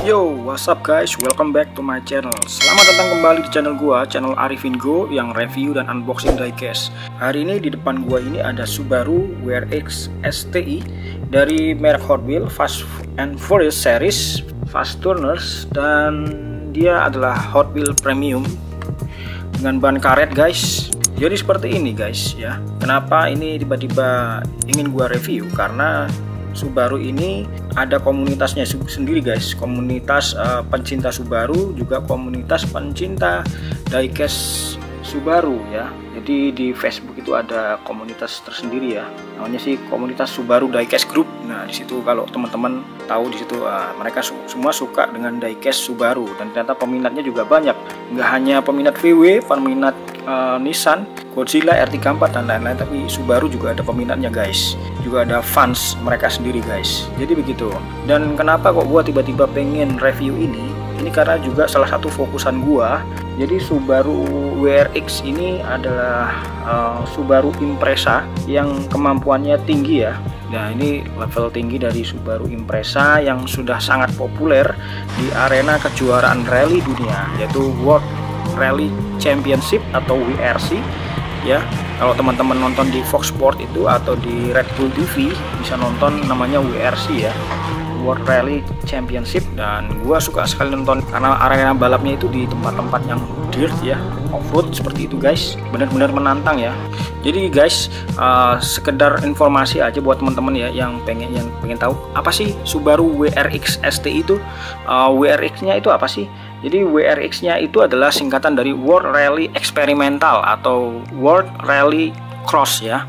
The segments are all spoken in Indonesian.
Yo, what's up guys? Welcome back to my channel. Selamat datang kembali di channel gua, channel Arifin Go yang review dan unboxing diecast. Hari ini di depan gua ini ada Subaru WRX STI dari merek Hot Wheels Fast and Furious series Fast Turners, dan dia adalah Hot Wheels Premium dengan ban karet guys. Jadi seperti ini guys ya. Kenapa ini tiba-tiba ingin gua review? Karena Subaru ini ada komunitasnya sendiri guys, komunitas pencinta Subaru, juga komunitas pencinta diecast Subaru ya. Jadi di Facebook itu ada komunitas tersendiri ya, namanya sih komunitas Subaru Diecast Group. Nah di situ kalau teman-teman tahu, di situ mereka semua suka dengan diecast Subaru, dan ternyata peminatnya juga banyak. Nggak hanya peminat VW, peminat Nissan, Godzilla, R34 dan lain-lain, tapi Subaru juga ada peminatnya guys, juga ada fans mereka sendiri guys. Jadi begitu. Dan kenapa kok gua tiba-tiba pengen review ini karena juga salah satu fokusan gua. Jadi Subaru WRX ini adalah Subaru Impreza yang kemampuannya tinggi ya. Nah ini level tinggi dari Subaru Impreza yang sudah sangat populer di arena kejuaraan rally dunia, yaitu World Rally Championship atau WRC ya. Kalau teman-teman nonton di Fox Sport itu atau di Red Bull TV bisa nonton, namanya WRC ya, World Rally Championship. Dan gua suka sekali nonton karena arena balapnya itu di tempat-tempat yang dirt ya, off-road seperti itu guys, benar-benar menantang ya. Jadi guys, sekedar informasi aja buat teman-teman ya yang pengen tahu apa sih Subaru WRX STI itu. WRX-nya itu apa sih? Jadi WRX-nya itu adalah singkatan dari World Rally Experimental atau World Rally Cross ya.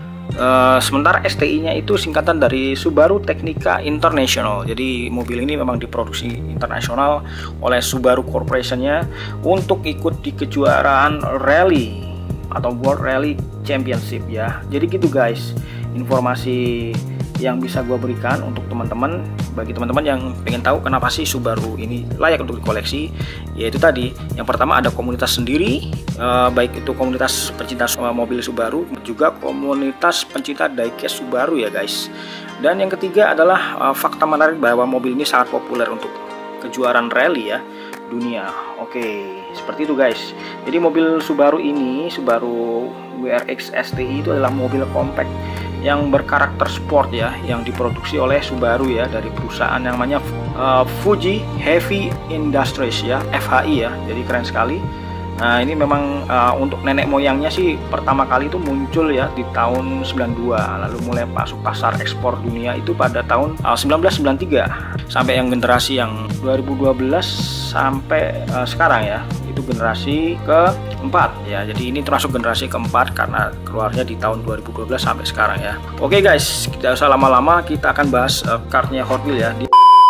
Sementara STI-nya itu singkatan dari Subaru Technica International. Jadi mobil ini memang diproduksi internasional oleh Subaru Corporation-nya untuk ikut di kejuaraan rally atau World Rally Championship ya. Jadi gitu guys, informasi yang bisa gue berikan untuk teman-teman. Bagi teman-teman yang pengen tahu kenapa sih Subaru ini layak untuk dikoleksi, yaitu tadi yang pertama ada komunitas sendiri, baik itu komunitas pencinta mobil Subaru, juga komunitas pencinta diecast Subaru ya guys. Dan yang ketiga adalah fakta menarik bahwa mobil ini sangat populer untuk kejuaraan rally ya dunia. Oke, seperti itu guys. Jadi mobil Subaru ini, Subaru WRX STI itu adalah mobil compact yang berkarakter sport ya, yang diproduksi oleh Subaru ya, dari perusahaan yang namanya Fuji Heavy Industries ya, FHI ya. Jadi keren sekali. Nah ini memang untuk nenek moyangnya sih pertama kali itu muncul ya di tahun 92, lalu mulai masuk pasar ekspor dunia itu pada tahun 1993, sampai yang generasi yang 2012 sampai sekarang ya, itu generasi keempat ya. Jadi ini termasuk generasi keempat karena keluarnya di tahun 2012 sampai sekarang ya. Oke guys, tidak usah lama-lama, kita akan bahas kartnya Hot Wheels ya.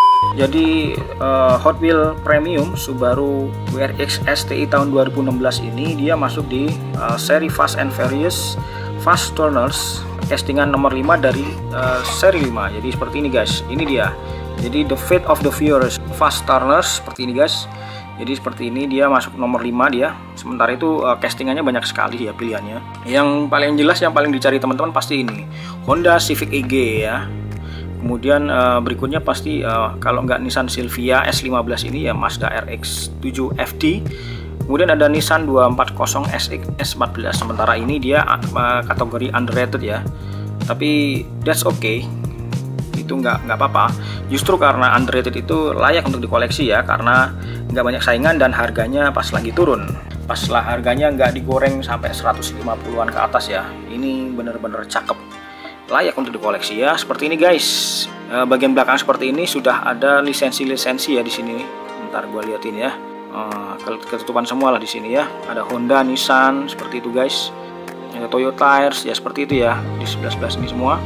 Jadi Hot Wheels Premium Subaru WRX STI tahun 2016 ini dia masuk di seri Fast and Furious Fast Turners, castingan nomor 5 dari seri 5. Jadi seperti ini guys, ini dia. Jadi The Fate of the Furious Fast Turners seperti ini guys. Jadi seperti ini, dia masuk nomor 5 dia. Sementara itu castingannya banyak sekali ya pilihannya. Yang paling jelas, yang paling dicari teman-teman pasti ini Honda Civic EG ya. Kemudian berikutnya pasti kalau nggak Nissan Silvia S15 ini ya Mazda RX-7 FD. Kemudian ada Nissan 240 SX S14. Sementara ini dia kategori underrated ya. Tapi that's okay, itu nggak apa-apa. Justru karena underrated itu layak untuk dikoleksi ya, karena nggak banyak saingan dan harganya pas lagi turun. Pas lah harganya nggak digoreng sampai 150-an ke atas ya. Ini bener-bener cakep, layak untuk dikoleksi ya. Seperti ini guys, bagian belakang seperti ini sudah ada lisensi-lisensi ya di sini. Bentar gue liatin ya, ketutupan semua lah di sini ya. Ada Honda, Nissan seperti itu guys. Ada Toyota Tires ya seperti itu ya di sebelah sini semua.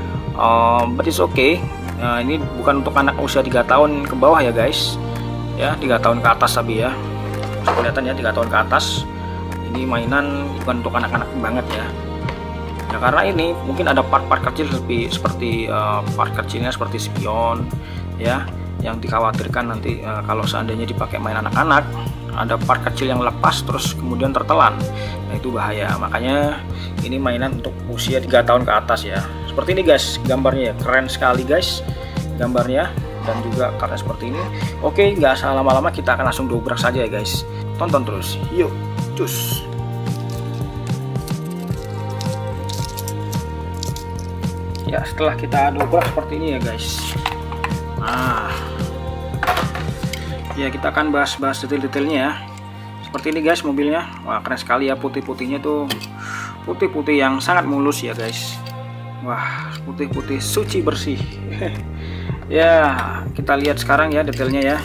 But it's okay. Ini bukan untuk anak usia 3 tahun ke bawah ya guys. Ya 3 tahun ke atas tapi ya. Kelihatan ya 3 tahun ke atas. Ini mainan bukan untuk anak-anak banget ya. Ya karena ini mungkin ada part-part kecil seperti part kecilnya seperti spion ya, yang dikhawatirkan nanti kalau seandainya dipakai main anak-anak ada part kecil yang lepas terus kemudian tertelan. Nah itu bahaya. Makanya ini mainan untuk usia 3 tahun ke atas ya. Seperti ini guys gambarnya ya, keren sekali guys gambarnya. dan juga karena seperti ini. Oke, nggak salah lama-lama, kita akan langsung dobrak saja ya guys. Tonton terus, yuk, cus. Ya, setelah kita dobrak seperti ini ya guys. Nah, ya kita akan bahas detail-detailnya ya. Seperti ini guys mobilnya. Wah, keren sekali ya, putih-putihnya tuh putih-putih yang sangat mulus ya guys. Wah, putih-putih suci bersih. Ya, kita lihat sekarang ya detailnya ya.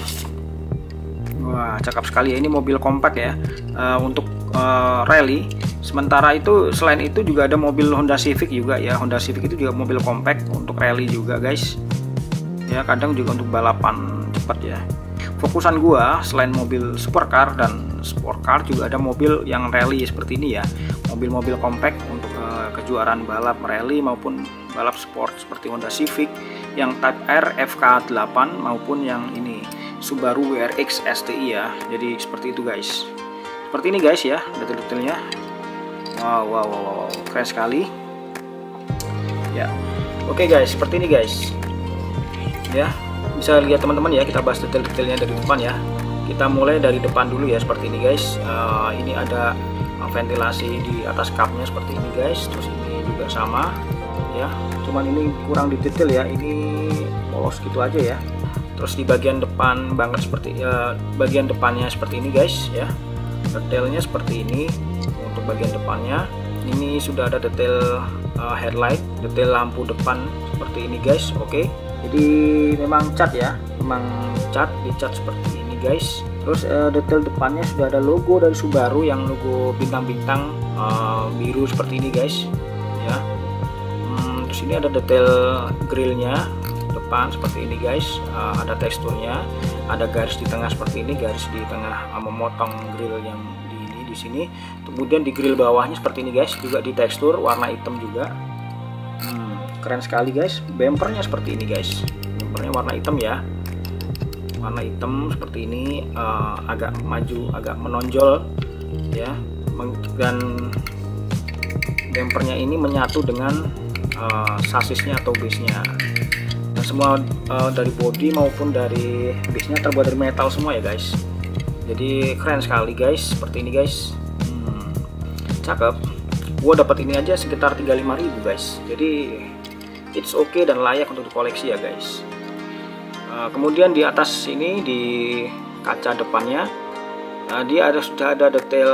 Wah, cakep sekali ya, ini mobil kompak ya, untuk rally. Sementara itu selain itu juga ada mobil Honda Civic juga ya. Honda Civic itu juga mobil compact untuk rally juga guys. Ya, kadang juga untuk balapan cepat ya. Fokusan gua selain mobil supercar dan sport car juga ada mobil yang rally seperti ini ya. Mobil-mobil compact untuk kejuaraan balap rally maupun balap sport seperti Honda Civic yang Type R FK8 maupun yang ini Subaru WRX STI ya. Jadi seperti itu guys. Seperti ini guys ya detail-detailnya. Wow, keren sekali. Ya. Oke guys, seperti ini guys. Ya, bisa lihat teman-teman ya, kita bahas detail-detailnya dari depan ya. Kita mulai dari depan dulu ya, seperti ini guys. Ini ada ventilasi di atas cupnya seperti ini guys. Terus ini juga sama ya, cuman ini kurang detail ya, ini polos gitu aja ya. Terus di bagian depan banget seperti bagian depannya seperti ini guys ya, detailnya seperti ini. Untuk bagian depannya ini sudah ada detail headlight, detail lampu depan seperti ini guys. Oke, jadi memang cat ya, memang dicat seperti ini guys. Terus detail depannya sudah ada logo dari Subaru yang logo bintang-bintang biru seperti ini guys ya. Terus ini ada detail grillnya depan seperti ini guys, ada teksturnya, ada garis di tengah seperti ini, garis di tengah memotong grill yang di sini. Kemudian di grill bawahnya seperti ini guys, juga di tekstur warna hitam juga. Keren sekali guys. Bempernya seperti ini guys, bempernya warna hitam ya, warna hitam seperti ini, agak maju, agak menonjol ya, dan bempernya ini menyatu dengan sasisnya atau base-nya, dan semua dari body maupun dari base-nya terbuat dari metal semua ya guys. Jadi keren sekali guys, seperti ini guys. Cakep. Gua dapat ini aja sekitar 35.000 guys. Jadi it's okay dan layak untuk dikoleksi ya guys. Kemudian di atas sini di kaca depannya, dia sudah ada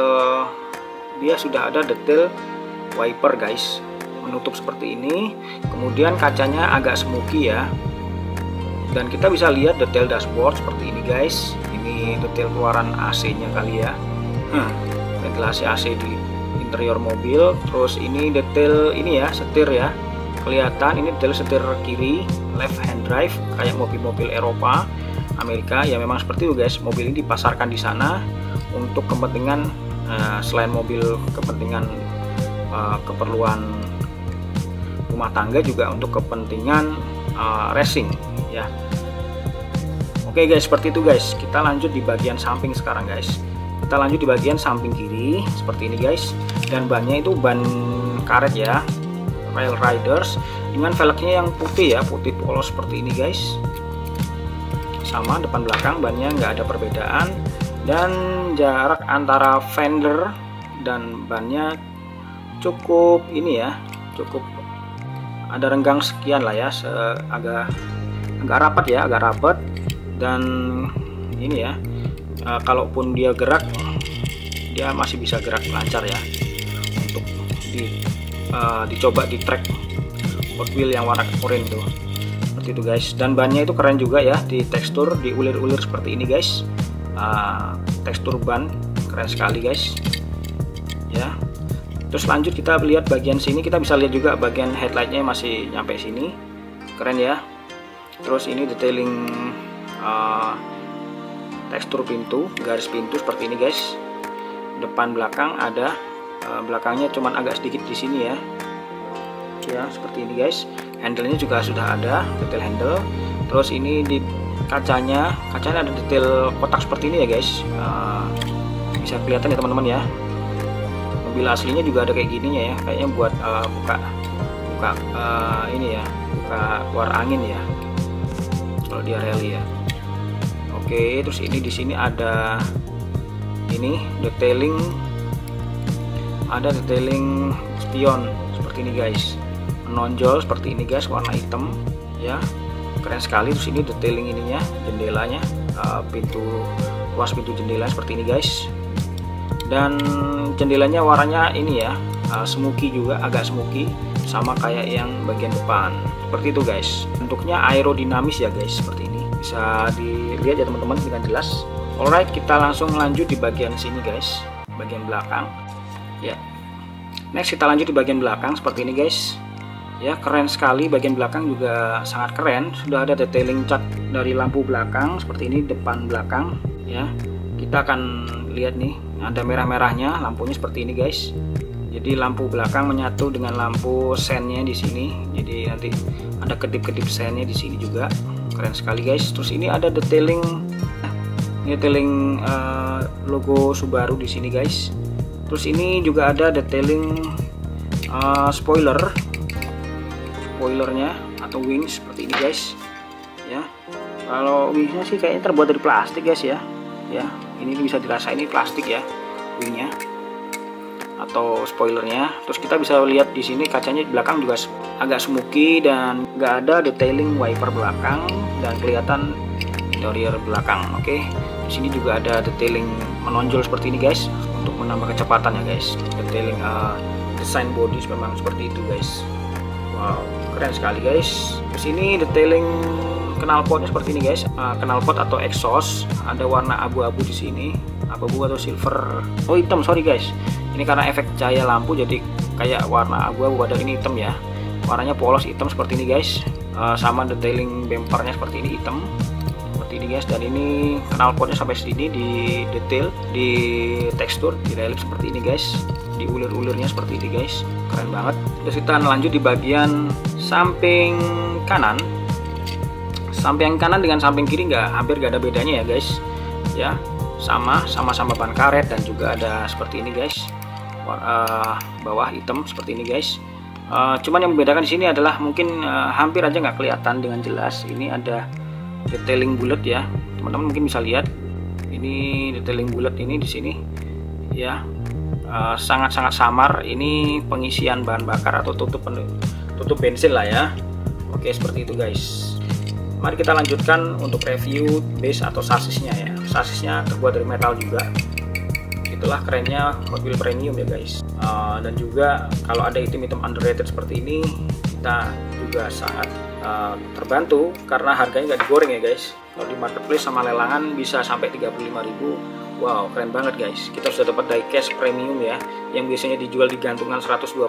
detail wiper guys, menutup seperti ini. Kemudian kacanya agak smoky ya, dan kita bisa lihat detail dashboard seperti ini guys. Ini detail keluaran AC-nya kali ya, ventilasi AC di interior mobil. Terus ini detail ini ya, setir ya, kelihatan ini detail setir kiri, left hand drive kayak mobil-mobil Eropa, Amerika ya. Memang seperti itu guys, mobil ini dipasarkan di sana untuk kepentingan selain mobil kepentingan keperluan rumah tangga, juga untuk kepentingan racing ya. Oke guys, seperti itu guys. Kita lanjut di bagian samping sekarang guys. Kita lanjut di bagian samping kiri seperti ini guys. Dan bannya itu ban karet ya, Rail Riders, dengan velgnya yang putih ya, putih polos seperti ini guys. Sama depan belakang bannya nggak ada perbedaan, dan jarak antara fender dan bannya cukup ini ya, cukup ada renggang sekian lah ya, agak rapat ya, agak rapat. Dan ini ya, kalaupun dia gerak, dia masih bisa gerak lancar ya, untuk dicoba di track Hot Wheel yang warna oranye tuh, seperti itu guys. Dan bannya itu keren juga ya, di tekstur, di ulir-ulir seperti ini guys. Tekstur ban keren sekali guys ya. Terus lanjut kita lihat bagian sini, kita bisa lihat juga bagian headlightnya masih nyampe sini, keren ya. Terus ini detailing tekstur pintu, garis pintu seperti ini guys. Depan belakang ada, belakangnya cuman agak sedikit di sini ya, seperti ini guys. Handle-nya juga sudah ada detail handle. Terus ini di kacanya ada detail kotak seperti ini ya guys. Bisa kelihatan ya teman-teman ya. Mobil aslinya juga ada kayak gininya ya, kayaknya buat buka ini ya, buka keluar angin ya. kalau dia rally ya. Oke, terus ini di sini ada ini detailing, ada detailing spion seperti ini guys, menonjol seperti ini guys, warna hitam ya, keren sekali. Terus ini detailing ininya, jendelanya, luas pintu jendela seperti ini guys, dan jendelanya warnanya ini ya, smoky juga, agak smoky sama kayak yang bagian depan seperti itu guys. Bentuknya aerodinamis ya guys, seperti ini bisa dilihat ya teman-teman dengan jelas. Alright, kita langsung lanjut di bagian sini guys, bagian belakang ya. Next kita lanjut di bagian belakang seperti ini guys ya, keren sekali. Bagian belakang juga sangat keren, sudah ada detailing cat dari lampu belakang seperti ini, depan belakang ya. Kita akan lihat nih, ada merah-merahnya lampunya seperti ini guys. Jadi lampu belakang menyatu dengan lampu sennya di sini. Jadi nanti ada kedip-kedip sennya di sini juga. Keren sekali guys. Terus ini ada detailing logo Subaru di sini guys. Terus ini juga ada detailing spoilernya atau wings seperti ini guys. Ya. Kalau wingsnya sih kayaknya terbuat dari plastik guys ya. Ya, ini bisa dirasa ini plastik ya wingnya atau spoilernya. Terus kita bisa lihat di sini kacanya di belakang juga agak smoky dan nggak ada detailing wiper belakang dan kelihatan interior belakang. Oke, di sini juga ada detailing menonjol seperti ini guys untuk menambah kecepatan ya guys. Detailing desain body memang seperti itu guys. Wow, keren sekali guys. Di sini detailing knalpotnya seperti ini guys. Knalpot atau exhaust ada warna abu-abu di sini, abu-abu atau silver. Oh hitam, sorry guys. Ini karena efek cahaya lampu jadi kayak warna abu-abu, padahal ini hitam ya. Warnanya polos hitam seperti ini guys. Sama detailing bumpernya seperti ini hitam, seperti ini guys. Dan ini knalpotnya sampai sini di detail, di tekstur, di relief seperti ini guys. Di ulir-ulirnya seperti ini guys. Keren banget. Terus kita lanjut di bagian samping kanan. Samping kanan dengan samping kiri hampir nggak ada bedanya ya guys. Ya, sama-sama ban karet dan juga ada seperti ini guys. Bawah hitam seperti ini guys. Cuman yang membedakan di sini adalah mungkin hampir aja nggak kelihatan dengan jelas. Ini ada detailing bulat ya, teman-teman mungkin bisa lihat. Ini detailing bulat ini di sini ya, sangat-sangat samar. Ini pengisian bahan bakar atau tutup bensin lah ya. Oke, seperti itu guys. Mari kita lanjutkan untuk review base atau sasisnya ya. Sasisnya terbuat dari metal juga. Itulah kerennya mobil premium ya guys. Dan juga kalau ada item-item underrated seperti ini, kita juga sangat terbantu karena harganya nggak digoreng ya guys. Kalau di marketplace sama lelangan bisa sampai 35.000. Wow, keren banget guys. Kita sudah dapat diecast premium ya, yang biasanya dijual di gantungan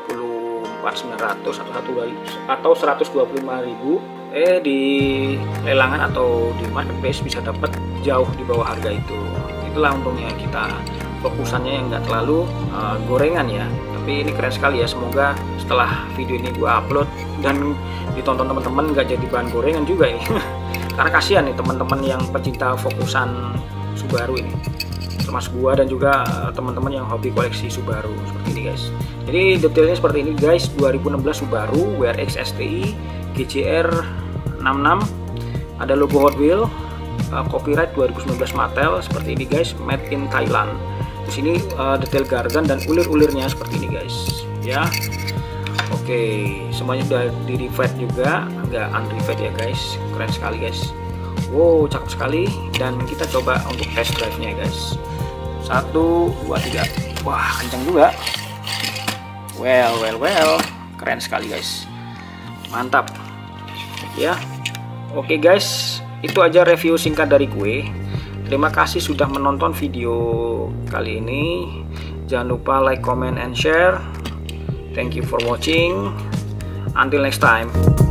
124.900 atau 125.000. Di lelangan atau di marketplace bisa dapat jauh di bawah harga itu. Itulah untungnya kita fokusannya yang nggak terlalu gorengan ya. Tapi ini keren sekali ya. Semoga setelah video ini gua upload dan ditonton teman-teman nggak jadi bahan gorengan juga ini. Karena kasihan nih teman-teman yang pecinta fokusan Subaru ini, termasuk gua dan juga teman-teman yang hobi koleksi Subaru seperti ini guys. Jadi detailnya seperti ini guys. 2016 Subaru WRX STI GCR 66, ada logo Hot Wheel, copyright 2019 Mattel seperti ini guys, made in Thailand. Terus ini detail gargan dan ulir-ulirnya seperti ini guys ya. Oke, semuanya sudah di revet juga, nggak unrevet ya guys. Keren sekali guys. Wow, cakep sekali. Dan kita coba untuk test drive nya guys. 1, 2, 3. Wah, kencang juga. Well, keren sekali guys. Mantap ya. Oke guys, itu aja review singkat dari gue. Terima kasih sudah menonton video kali ini. Jangan lupa like, comment, and share. Thank you for watching. Until next time.